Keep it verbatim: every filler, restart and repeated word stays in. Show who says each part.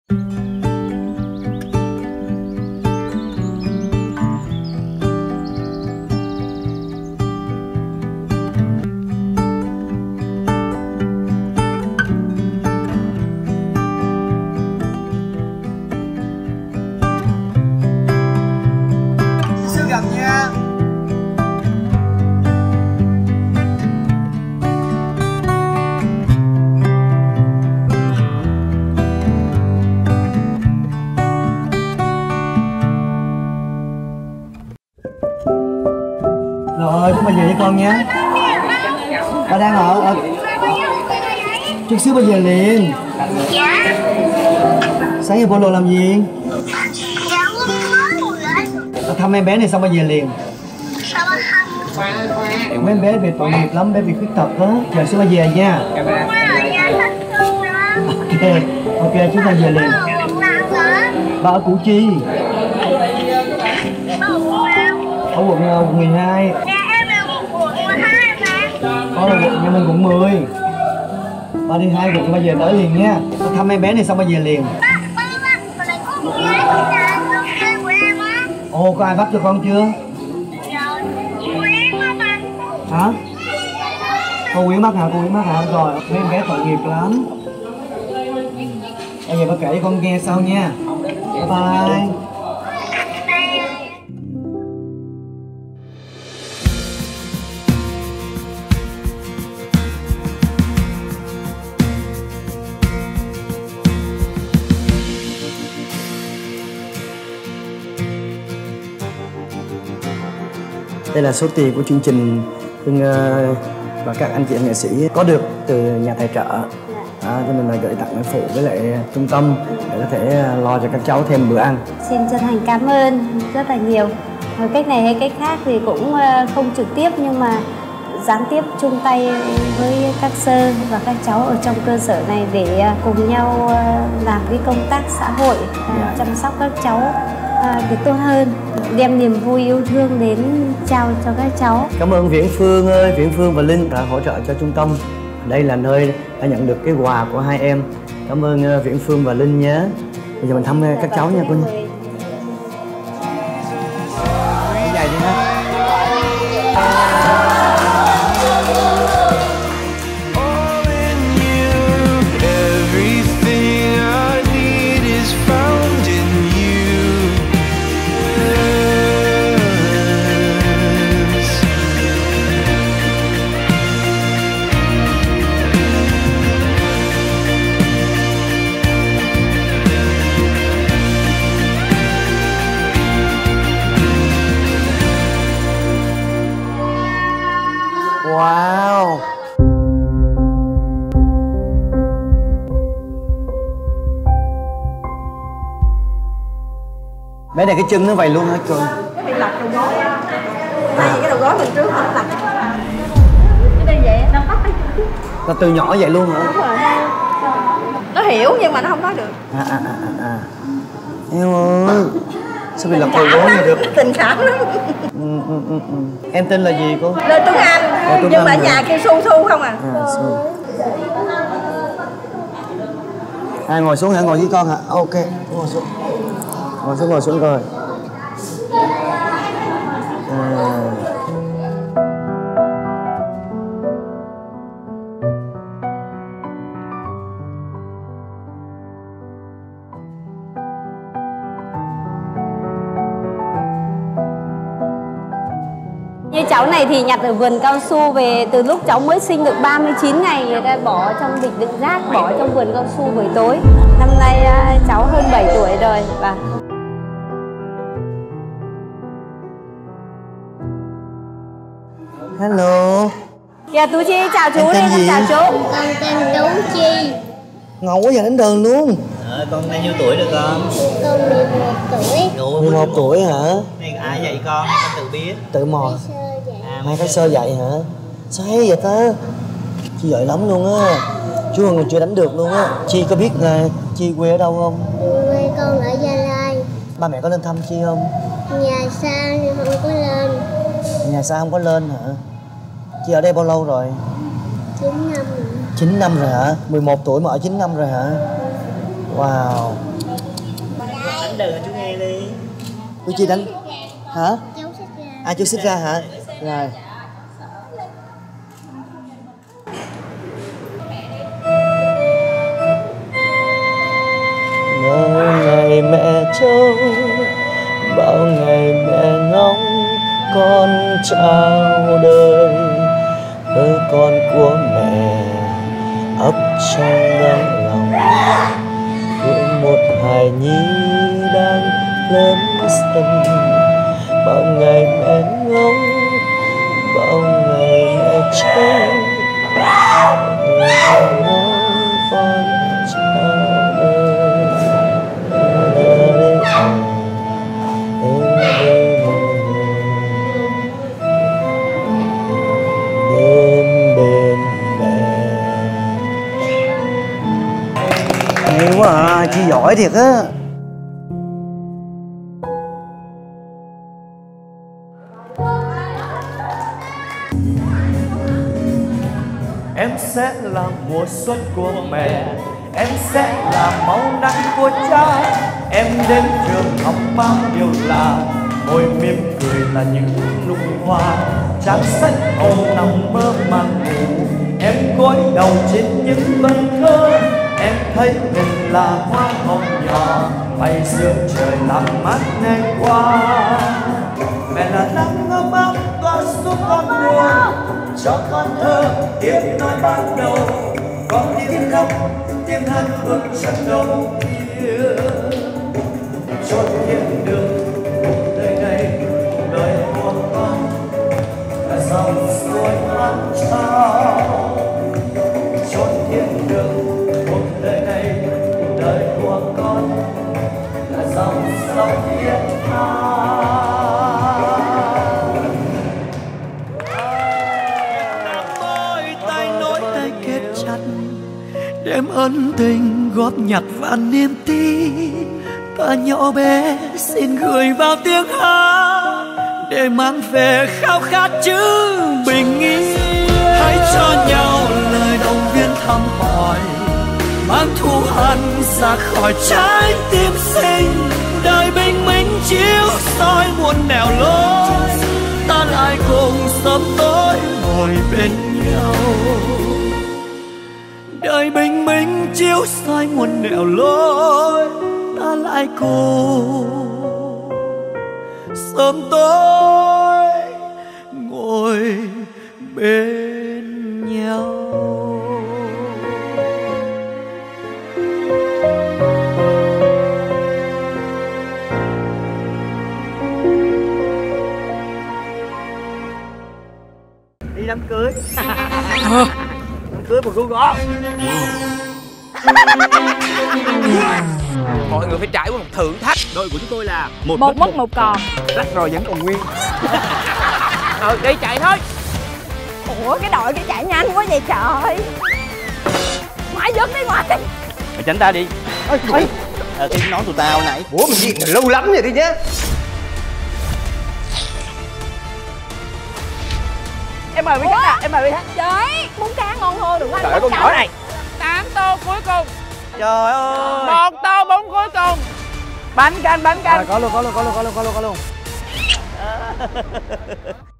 Speaker 1: Rồi, chúc mừng về với con nhé. Ba đang ở, ở... chút xíu ba về liền.
Speaker 2: Dạ.
Speaker 1: Sáng giờ Polo làm gì?
Speaker 2: Dạ,
Speaker 1: Ba thăm em bé này xong ba về liền.
Speaker 2: sao ba không?
Speaker 1: Mấy em bé bị tội nghiệp lắm, bé bị khuyết tật đó. Chờ xíu ba về nha. Ok, ok, chúng ta về liền. Ba ở Củ Chi. Ở quận, quận mười hai. Có là quận Nhân Minh quận mười. Ba đi hai quận ba về tới liền nha. Ba thăm em bé này xong ba về liền. Ồ, có ai bắt cho con chưa? Hả? Cô Nguyễn bắt hả? Cô Nguyễn bắt hả? Rồi, mấy em bé tội nghiệp lắm. Bây giờ ba kể cho con nghe sau nha. Bye bye. Đây là số tiền của chương trình Hương và các anh chị em nghệ sĩ có được từ nhà tài trợ, à, cho nên là gửi tặng phụ với lại trung tâm để có thể lo cho các cháu thêm bữa ăn.
Speaker 3: Xin chân thành cảm ơn rất là nhiều. Cách này hay cách khác thì cũng không trực tiếp nhưng mà gián tiếp chung tay với các sơ và các cháu ở trong cơ sở này để cùng nhau làm cái công tác xã hội, dạ. chăm sóc các cháu được tốt hơn, đem niềm vui yêu thương đến trao cho các cháu.
Speaker 1: Cảm ơn Viễn Phương ơi, Viễn Phương và Linh đã hỗ trợ cho trung tâm. Đây là nơi đã nhận được cái quà của hai em. Cảm ơn Viễn Phương và Linh nhé. Bây giờ mình thăm các cháu nha cô nha. Cái dài đi ha. Wow. Bé này cái chân nó vậy luôn hả cô?
Speaker 4: Cái bị lật đầu gối á. Tại vì cái đầu gối mình trước không lật. Cái đây vậy, nó bắt.
Speaker 1: Là từ nhỏ vậy luôn hả?
Speaker 4: Đúng rồi. Nó hiểu nhưng mà nó không nói được.
Speaker 1: À à à à à. Em ơi. Sao bị lật đầu gối vậy được?
Speaker 4: Tình cảm lắm.
Speaker 1: Ừ, ừ, ừ, ừ. Em tên là gì cô?
Speaker 4: Lê Tuấn Anh.
Speaker 1: Lê Tuấn
Speaker 4: Nhưng mà
Speaker 1: Anh
Speaker 4: ở nhà kêu Su Su không à?
Speaker 1: À, Su. À, ngồi xuống hả? Ngồi với con hả? Ok, ngồi xuống. Ngồi xuống, ngồi xuống rồi. À.
Speaker 3: Như cháu này thì nhặt ở vườn cao su về từ lúc cháu mới sinh được ba mươi chín ngày, người ta bỏ trong bịch đựng rác, bỏ trong vườn cao su buổi tối. Năm nay cháu hơn bảy tuổi rồi. Và
Speaker 1: Hello.
Speaker 3: kìa Tú Chi, chào chú
Speaker 1: Em tên
Speaker 3: đi,
Speaker 1: gì?
Speaker 3: chào chú.
Speaker 2: Con tên Tú Chi.
Speaker 1: Ngầu quá giờ đến đường luôn.
Speaker 5: Ờ, con bao nhiêu tuổi rồi con?
Speaker 2: Con mười một tuổi.
Speaker 5: Ủa,
Speaker 1: mười một tuổi hả?
Speaker 5: Này ai dạy con? Con tự biết.
Speaker 1: Tự mò.
Speaker 2: Sơ vậy.
Speaker 5: À,
Speaker 1: Hai cái sơ dạy hả? Sao hay vậy ta? Chi giỏi lắm luôn á. Chú còn chưa đánh được luôn á. Chi có biết là Chi quê ở đâu không?
Speaker 2: Quê con ở Gia Lai.
Speaker 1: Ba mẹ có lên thăm Chi không?
Speaker 2: Nhà xa nhưng không có lên.
Speaker 1: Nhà xa không có lên hả? Chi ở đây bao lâu rồi?
Speaker 2: chín năm rồi.
Speaker 1: chín năm rồi hả? mười một tuổi mà ở chín năm rồi hả? Wow.
Speaker 5: đờn cho chú nghe đi.
Speaker 1: Cô Chi đánh hả?
Speaker 2: Chú xích ra.
Speaker 1: À chú xích ra hả? Rồi. Bao ngày mẹ trông, bao ngày mẹ ngóng con chào đời, ơ con của mẹ ấp trong ngóng lòng, với một hài nhi đang lớn dần. Bao ngày mẹ ngóng, bao ngày mẹ trông, mẹ ngóng con chào đời. Hay quá à, chị giỏi thiệt á.
Speaker 6: Em sẽ là mùa xuân của mẹ, em sẽ là máu nắng của cha. Em đến trường học bao điều là môi mỉm cười là những nụ hoa. Trang sách ôm nằm mơ màng ngủ, em gối đầu trên những vần thơ. Em thấy mình là hoa hồng nhỏ bay giữa trời làm mát ngày qua. Mẹ là nắng ấm áp có giúp con buồn, cho con thơ tiếng nói ban đầu. Có tiếng khóc tiếng hát bước chân đầu kia, chốn thiên đường cuộc đời này, đời của con là dòng suối hát trao. Chốn thiên đường cuộc đời này, đời của con là dòng sông thiết tha. Tay nối tay kết chặt, đem ân tình góp nhặt và niềm tin. Ta nhỏ bé xin gửi vào tiếng hát để mang về khao khát chữ bình yên. Hãy cho nhau lời động viên thăm hỏi, mang thù hằn ra khỏi trái tim sinh. Đời bình minh chiếu soi muôn nẻo lối, ta lại cùng sớm tối ngồi bên nhau. Đời bình minh chiếu soi muôn nẻo lối, ta lại cùng sớm tối ngồi bên nhau.
Speaker 1: Đi đám cưới. Đám cưới một cô gõ.
Speaker 7: Mọi người phải trải qua một thử thách.
Speaker 5: Đội của chúng tôi là
Speaker 7: Một, một mất một còn.
Speaker 1: Rách rồi vẫn còn nguyên.
Speaker 7: Ờ đi chạy thôi.
Speaker 4: Ủa cái đội cái chạy nhanh quá vậy trời. Ngoại giật đi ngoại.
Speaker 5: mày tránh ta đi.
Speaker 1: Ê, ê.
Speaker 5: Ờ cái nón tụi tao nãy.
Speaker 1: Ủa mình gì lâu lắm rồi đi nhá.
Speaker 4: Em mời Vy Khánh ạ, em mời Vy Khánh. Trời, bún cá ngon hơn đừng có ăn.
Speaker 7: Trời ơi con nhỏ này. Tám tô cuối cùng.
Speaker 5: Trời ơi.
Speaker 7: Một tô bún cuối cùng. Bánh canh, bánh canh.
Speaker 1: À, có luôn, có luôn, có luôn, có luôn, có luôn, có luôn.